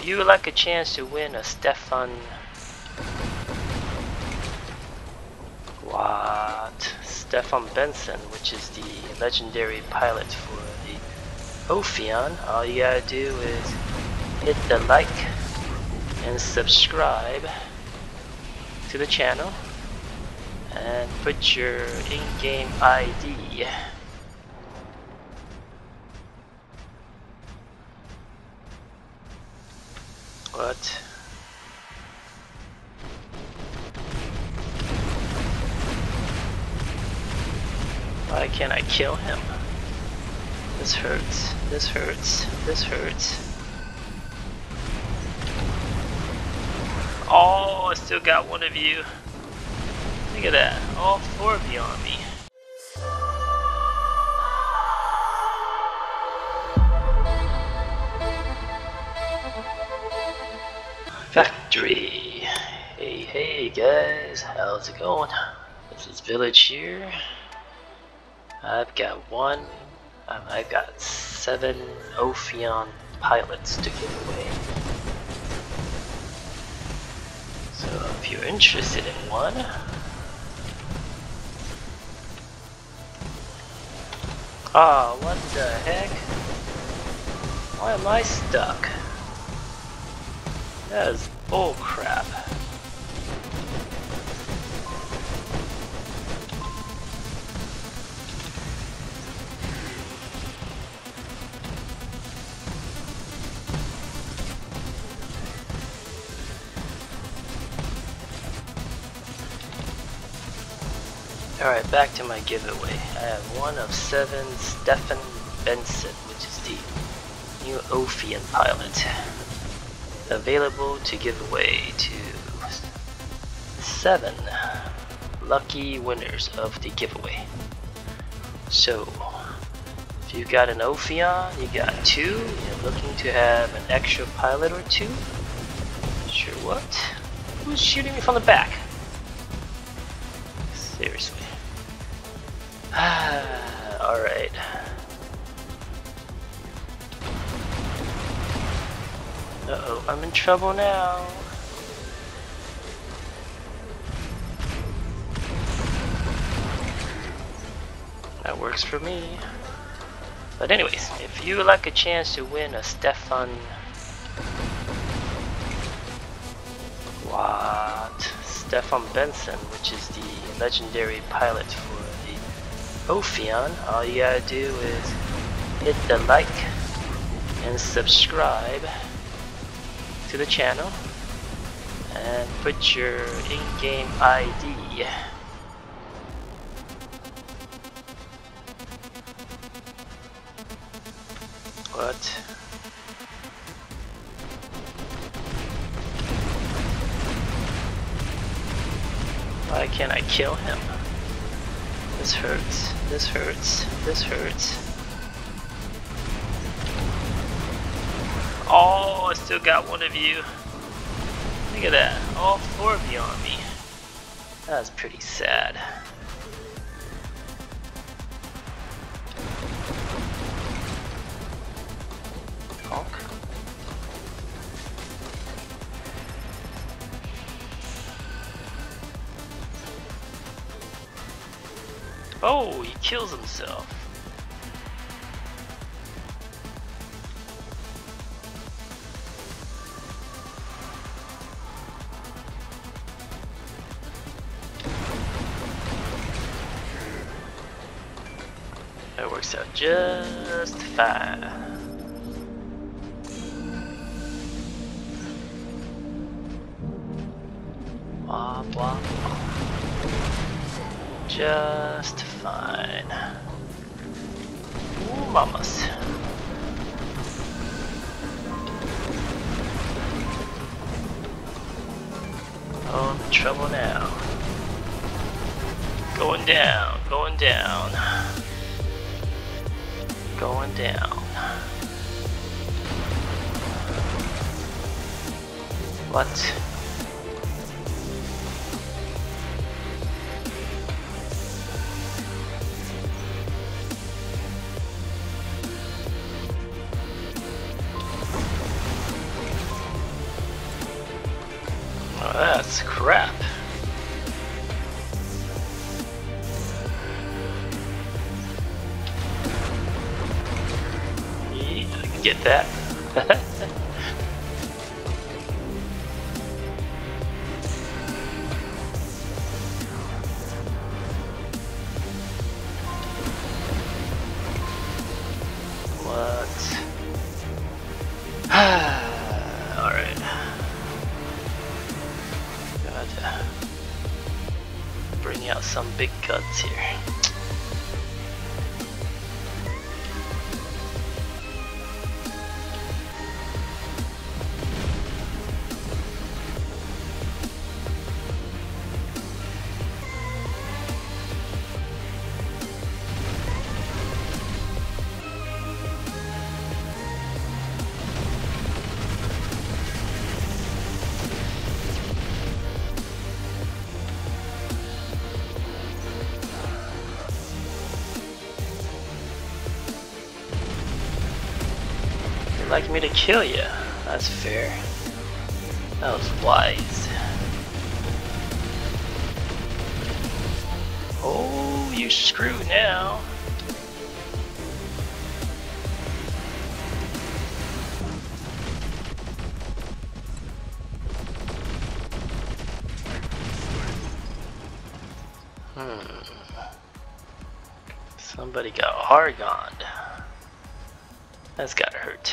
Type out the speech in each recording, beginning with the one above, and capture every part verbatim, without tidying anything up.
you would like a chance to win a Stefan... What? Stefan Benson, which is the legendary pilot for the Ophion, all you gotta do is hit the like and subscribe to the channel and put your in-game I D. What? Why can't I kill him? This hurts, this hurts, this hurts. Oh, I still got one of you. Look at that, all four of you on me. Factory. Hey, hey guys, how's it going? This is Village here. I've got one, um, I've got seven Ophion pilots to give away. So if you're interested in one, ah, oh, what the heck? Why am I stuck? That is bull crap. Alright, back to my giveaway. I have one of seven Stefan Benson, which is the new Ophion pilot, available to give away to seven lucky winners of the giveaway. So, if you got an Ophion, you got two, you're looking to have an extra pilot or two, sure what? Who's shooting me from the back? Seriously. Alright. Uh-oh, I'm in trouble now. That works for me. But anyways, if you would like a chance to win a Stefan... What? Stefan Benson, which is the legendary pilot for the Ophion, all you gotta do is hit the like and subscribe to the channel and put your in-game I D. What? Why can't I kill him? This hurts, this hurts, this hurts. Oh, I still got one of you. Look at that, all four of you on me. That's pretty sad. Honk. Oh, he kills himself. That works out just fine. Wah, wah, wah. Just fine. Ooh, mamas. Oh, I'm in trouble now. Going down, going down. Going down. What? Oh, that's crap. Yeah, I can get that. What? Alright. Gotta bring out some big guns here. Like me to kill you. That's fair. That was wise. Oh, you screwed now. Hmm. Somebody got Argoned. That's gotta hurt.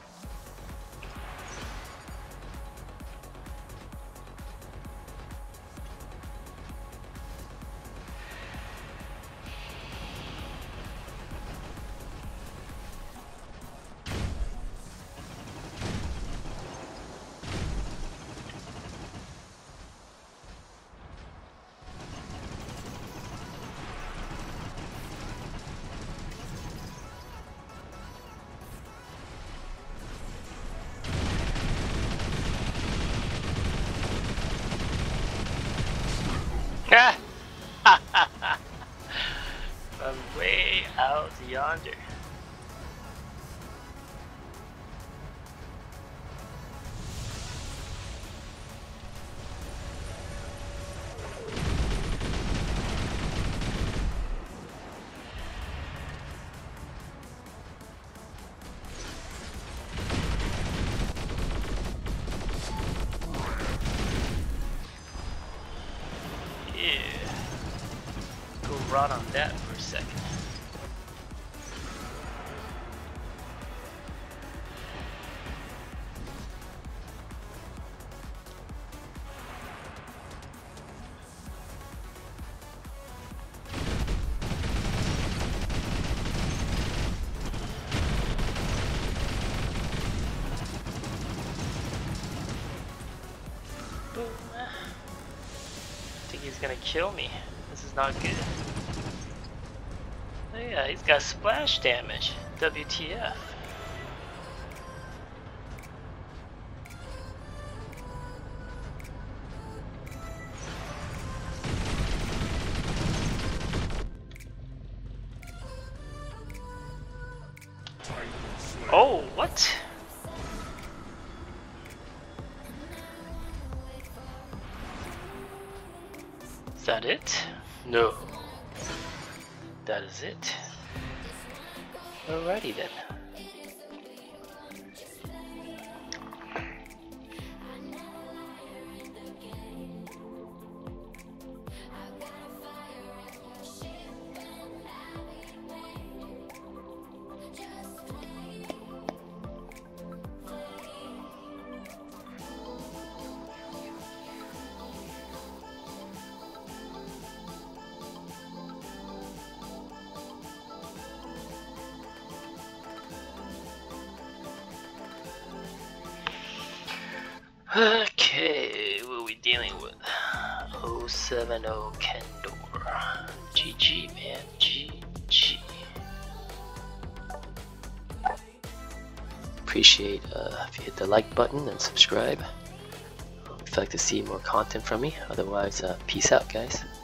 From way out yonder. Run on that for a second. Boom. I think he's gonna kill me. This is not good. Oh yeah, he's got splash damage. W T F. Oh, what? Is that it? No. That is it. Alrighty then. Okay, what are we dealing with? oh seven oh Kendor. G G, man. G G. Appreciate uh, if you hit the like button and subscribe if you'd like to see more content from me. Otherwise, uh, peace out, guys.